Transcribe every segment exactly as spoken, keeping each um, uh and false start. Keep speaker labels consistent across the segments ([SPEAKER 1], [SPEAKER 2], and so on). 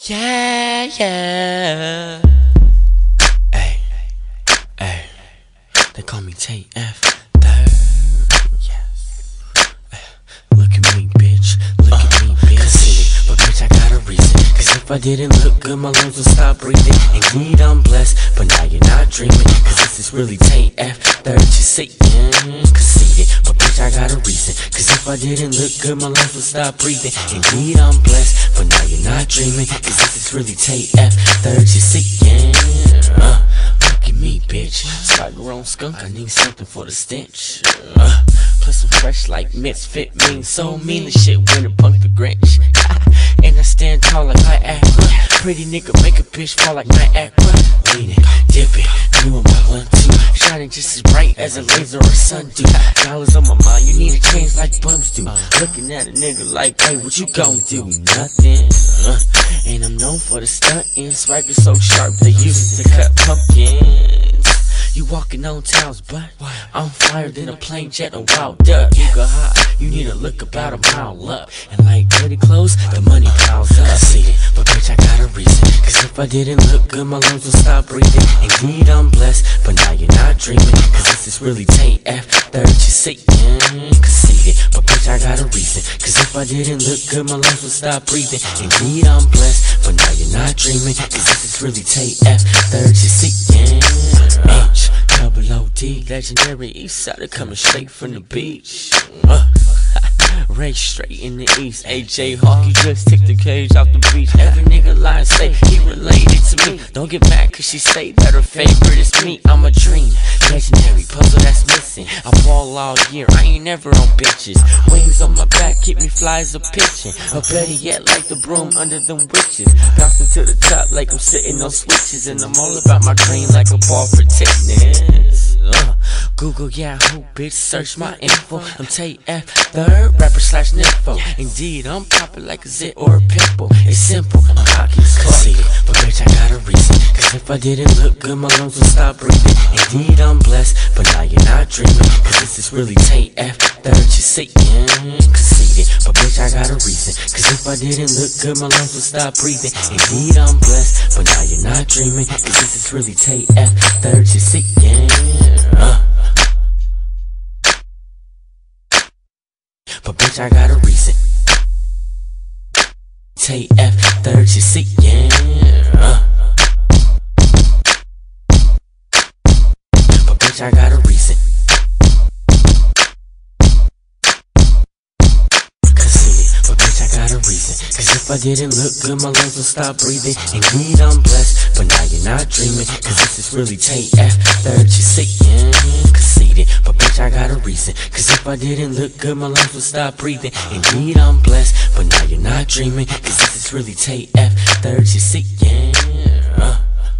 [SPEAKER 1] Yeah, yeah. Hey, hey, they call me T F third. Yes. Look at me, bitch. Look uh, at me, bitch. Conceited, but bitch, I got a reason. Cause if I didn't look good, my lungs would stop breathing. Indeed, I'm blessed, but now you're not dreaming. Cause this is really T F third. You see, yeah, conceited, but bitch, I got a reason. Cause if I didn't look good, my lungs would stop breathing. Indeed, I'm blessed, but now you're not dreaming. Cause this is really T F third. You see, yeah. Uh, look at me, bitch. Swagger on skunk, I need something for the stench. Uh, plus I'm fresh like misfit mean. So mean the shit when it punk the Grinch. And I stand tall like Viagra. Pretty nigga make a bitch fall like Niagara. Lean it, dip it, you on my one two. Shining just as bright as a laser or sun do. Dollars on my mind, you need a change like bums do. Looking at a nigga like, hey, what you gon' do? Nothing. Uh, and I'm known for the stuntin'. Swagger so sharp they use it to cut pumpkins. You walking on towels, but I'm flyer than a plane jet and wild duck. You go high, you need to look about a mile up. And like dirty clothes, the money piles up. I see it, but bitch, I got a reason. Cause if I didn't look good, my lungs would stop breathing. Indeed, I'm blessed, but now you're not dreaming. Cause this is really T F third. You see, yeah, conceited, but bitch, I got a reason. Cause if I didn't look good, my lungs would stop breathing. Indeed, I'm blessed, but now you're not dreaming. Cause this is really T F third. You see, yeah. H double O D, legendary east sider coming straight from the beach. Uh, Ray straight in the east. A J Hawk, he just took the cage off the beach. Every nigga lie say he related to me. Don't get mad cause she say that her favorite is me. I'm a dream, legendary puzzle that's missing. I ball all year, I ain't never on bitches. Wings on my back keep me fly as a pigeon. Or better yet, like the broom under them witches. Bouncing to the top like I'm sitting on switches. And I'm all about my dream like a ball for tennis. Uh, Google Yahoo, bitch, search my info. I'm T F third, rapper slash nympho. Indeed, I'm poppin' like a zit or a pimple. It's simple, I'm cocky as conceited, but bitch, I got a reason. Cause if I didn't look good, my lungs would stop breathing. Indeed, I'm blessed, but now you're not dreaming. Cause this is really T F third. You see, yeah, conceited, but bitch, I got a reason. Cause if I didn't look good, my lungs would stop breathing. Indeed, I'm blessed, but now you're not dreaming. Cause this is really T F third. You see, yeah. Uh. But bitch, I got a reason. T F third, you see, yeah. Uh. But bitch, I got a reason. Conceited, but bitch, I got a reason. Cause if I didn't look good, my lungs would stop breathing. Indeed, I'm blessed, but now you're not dreaming. Cause this is really T F third, you see, yeah. Conceited, but bitch, I got a reason. Cause if I didn't look good, my lungs would stop breathing. Indeed, I'm blessed, but now you're not dreaming. Cause this is really T F third, you see, yeah. Uh.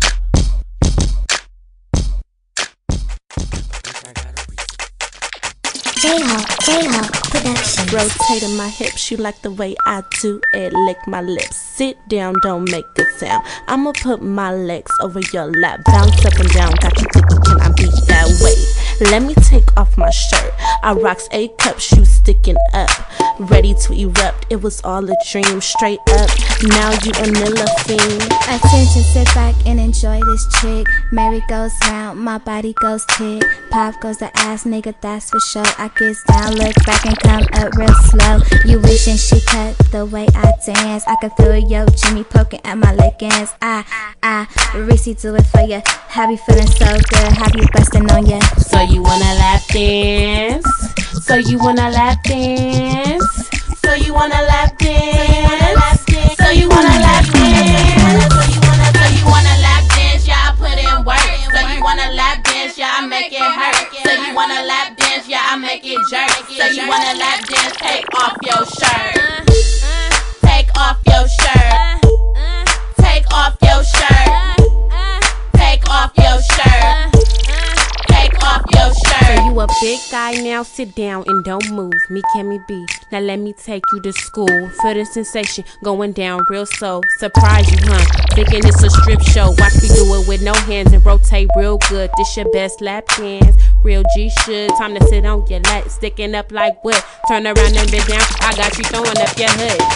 [SPEAKER 2] J-Hawk, J-Hawk Production.
[SPEAKER 3] Rotating my hips, you like the way I do it. Lick my lips, sit down, don't make a sound. I'ma put my legs over your lap. Bounce up and down, got you thinking, can I be that way? Let me take off my shirt. I rocks A cup, shoes sticking up, ready to erupt. It was all a dream, straight up. Now you a Nilla fiend.
[SPEAKER 2] Attention, sit back and enjoy this chick. Mary goes round, my body goes tick. Pop goes the ass, nigga, that's for sure. I gets down, look back and come up real slow. You wishing she cut the way I dance. I can feel yo Jimmy poking at my leggings. I, I, Reese do it for ya. Have you feeling so good? Have you busting on ya?
[SPEAKER 3] So you wanna lap dance? So you wanna lap dance? So you wanna lap dance? So you wanna lap dance? So you wanna, so you wanna lap dance? Yeah, I put in work. So you wanna lap dance? Yeah, I make it hurt. So you wanna lap dance? Yeah, I make it jerk. So you wanna lap dance? Take off your shirt. Take off your shirt. Take off your shirt. Take off your shirt. Take off your shirt. So you a big guy now, sit down and don't move. Me can me be. Now let me take you to school. Feel the sensation going down real slow. Surprise you, huh? Thinking it's a strip show. Watch me do it with no hands and rotate real good. This your best lap dance. Real G should. Time to sit on your lap, sticking up like wood. Turn around and bend down. I got you throwing up your hood.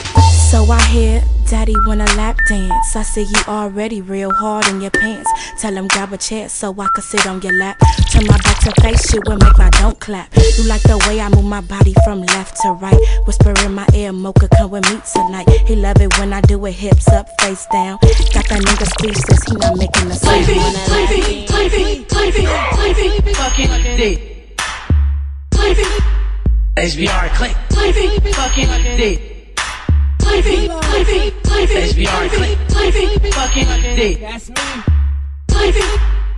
[SPEAKER 4] So I hear Daddy wanna lap dance. I see you already real hard in your pants. Tell him grab a chair so I can sit on your lap. Turn my back to face you and make my don't clap. You like the way I move my body from left to right. Whisper in my ear, Mocha come with me tonight. He love it when I do it, hips up, face down. Got that nigga speechless, he not making a sound.
[SPEAKER 3] Clavy, Clavy, Clavy, Clavy, fucking dick. Clavy,
[SPEAKER 1] H B R click.
[SPEAKER 3] Clavy, fucking dick. Clavy, Clavy, Clavy,
[SPEAKER 1] H B R click.
[SPEAKER 3] Clavy, fucking dick.
[SPEAKER 1] That's me.
[SPEAKER 3] Clavy,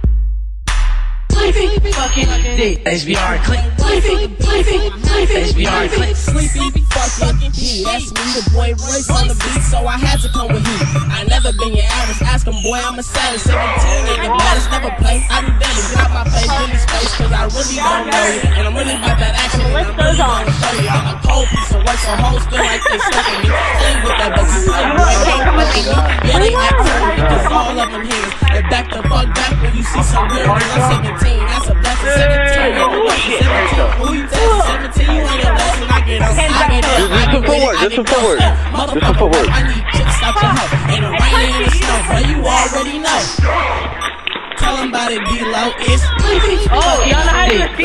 [SPEAKER 3] Clavy, fucking dick.
[SPEAKER 1] H B R click.
[SPEAKER 3] Clavy, Clavy, Clavy,
[SPEAKER 1] H B R click.
[SPEAKER 5] Sleepy, fucking he. That's me, the boy Royce on the beat, so I had to come with heat. I never been your average, ask him, boy, I'm a savage. seventeen and the baddest, never play. I do that, get out my face, in his face, cause I really don't know you. And I'm really about that action, and I'm really gonna show you. I'm a cold piece of work, so hoes feel like they stuck in me. Stay with that baby, play, boy, ain't fucking me. Yeah, they act funny, because all of them here. They back the fuck back when you see some weird, I'm seventeen, that's a blessing, seventeen, seventeen, who you tell seventeen, you ain't your lesson, I get on, I get on.
[SPEAKER 6] Just some footwork, just some footwork. Just some footwork.
[SPEAKER 5] I need chips out your house. Ain't a rain in the snow, but you already know. Tell them about it, D-Lo. It's
[SPEAKER 3] oh, y'all know how to do it.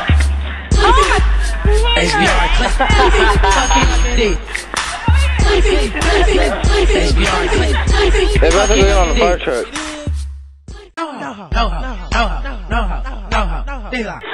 [SPEAKER 1] H B R click. Fucking dick. H B R click.
[SPEAKER 6] They about to go on the fire truck.
[SPEAKER 1] No, no, no, no, no, no, no, no, no, no,